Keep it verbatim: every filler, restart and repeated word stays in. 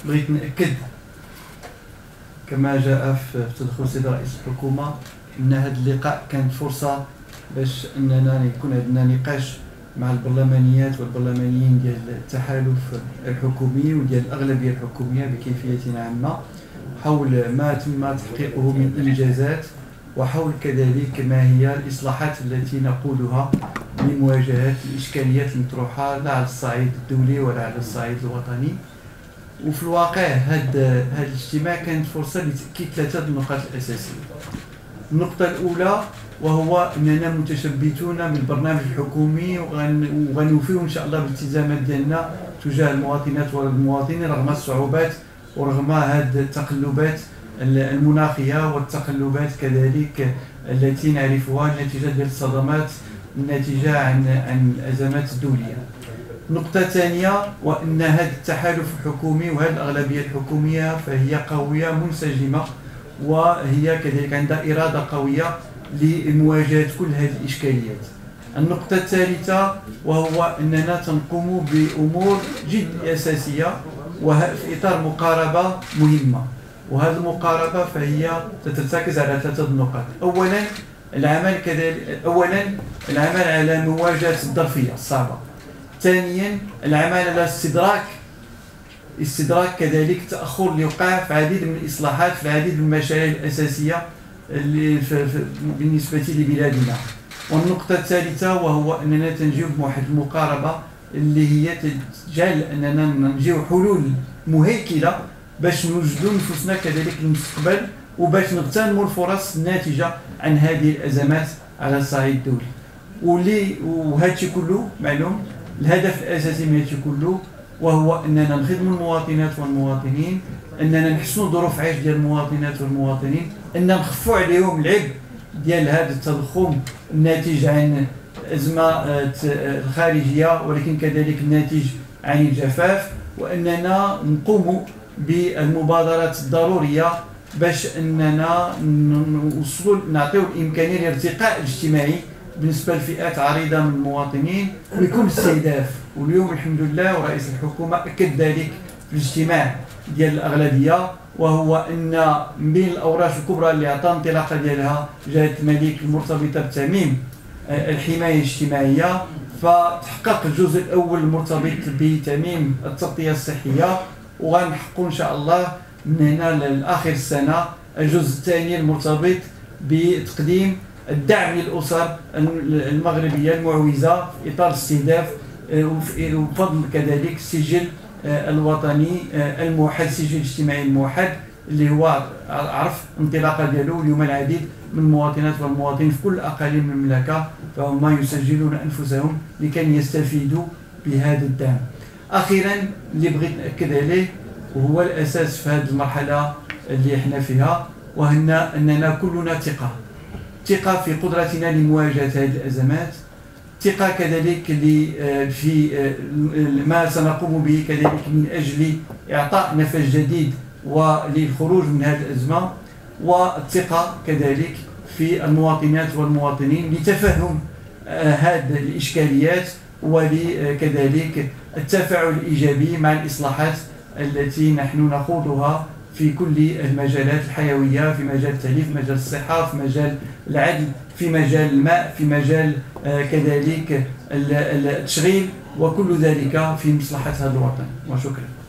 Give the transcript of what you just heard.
بغيت نأكد كما جاء في تدخل السيد رئيس الحكومة أن هذا اللقاء كانت فرصة باش أننا يكون عندنا نقاش مع البرلمانيات والبرلمانيين ديال التحالف الحكومي وديال الأغلبية الحكومية بكيفية عامة حول ما تم تحقيقه من إنجازات، وحول كذلك ما هي الإصلاحات التي نقودها لمواجهة الإشكاليات المطروحة لا على الصعيد الدولي ولا على الصعيد الوطني. وفي الواقع هذا هذا الاجتماع كانت فرصة لتأكيد ثلاثة النقاط الأساسية. النقطة الأولى وهو أننا متشبتون بالبرنامج الحكومي وغنوفيو إن شاء الله بالالتزامات ديالنا تجاه المواطنات والمواطنين رغم الصعوبات ورغم هذه التقلبات المناخية والتقلبات كذلك التي نعرفها نتيجة ديال الصدمات الناتجة عن عن الأزمات الدولية. نقطة ثانية وأن هذا التحالف الحكومي وهذه الأغلبية الحكومية فهي قوية منسجمة، وهي كذلك عندها إرادة قوية لمواجهة كل هذه الإشكاليات. النقطة الثالثة وهو أننا تنقوم بأمور جد أساسية وفي إطار مقاربة مهمة، وهذه المقاربة فهي تتركز على ثلاثة نقاط. أولا العمل كذلك أولا العمل على مواجهة الظرفية الصعبة. ثانيا العمل على استدراك استدراك كذلك التأخر اللي وقع في عديد من الإصلاحات في العديد من المشاريع الأساسية اللي بالنسبة لبلادنا. والنقطة الثالثة وهو أننا تنجيو بواحد المقاربة اللي هي تجعل أننا نجيو حلول مهيكلة باش نوجدوا نفوسنا كذلك للمستقبل وباش نغتنموا الفرص الناتجة عن هذه الأزمات على الصعيد الدولي. واللي وهذا الشيء كله معلوم الهدف الأساسي من هذا الشيء كله وهو أننا نخدموا المواطنات والمواطنين، أننا نحسنوا ظروف عيش ديال المواطنات والمواطنين، أننا نخفوا عليهم العبء ديال هذا التضخم الناتج عن الأزمة الخارجية ولكن كذلك الناتج عن الجفاف، وأننا نقوموا بالمبادرات الضرورية باش أننا نوصلوا نعطيو الإمكانية للارتقاء الاجتماعي بالنسبة لفئات عريضة من المواطنين ويكون استهداف. واليوم الحمد لله ورئيس الحكومة أكد ذلك في الاجتماع ديال الأغلبية، وهو أن من بين الأوراق الكبرى اللي عطى انطلاقة ديالها جلالة الملك المرتبطة بتأمين الحماية الاجتماعية، فتحقق الجزء الأول المرتبط بتأمين التغطية الصحية، وغنحققوا إن شاء الله من هنا لآخر السنة الجزء الثاني المرتبط بتقديم الدعم للأسر المغربية المعوزة في إطار استهداف وفضل كذلك السجل الوطني الموحد، السجل الاجتماعي الموحد اللي هو عرف انطلاقه ديالو. اليوم العديد من المواطنات والمواطنين في كل أقاليم المملكة فهم يسجلون أنفسهم لكي يستفيدوا بهذا الدعم. أخيرا اللي بغيت نأكد عليه وهو الأساس في هذه المرحلة اللي احنا فيها، وهن أننا كلنا ثقة ثقة في قدرتنا لمواجهة هذه الأزمات، ثقة كذلك في ما سنقوم به كذلك من أجل إعطاء نفس جديد وللخروج من هذه الأزمة، والثقة كذلك في المواطنات والمواطنين لتفهم هذه الإشكاليات ولكذلك التفاعل الإيجابي مع الإصلاحات التي نحن نخوضها في كل المجالات الحيوية، في مجال التعليم، في مجال الصحة، في مجال العدل، في مجال الماء، في مجال كذلك التشغيل، وكل ذلك في مصلحة هذا الوطن. وشكرا.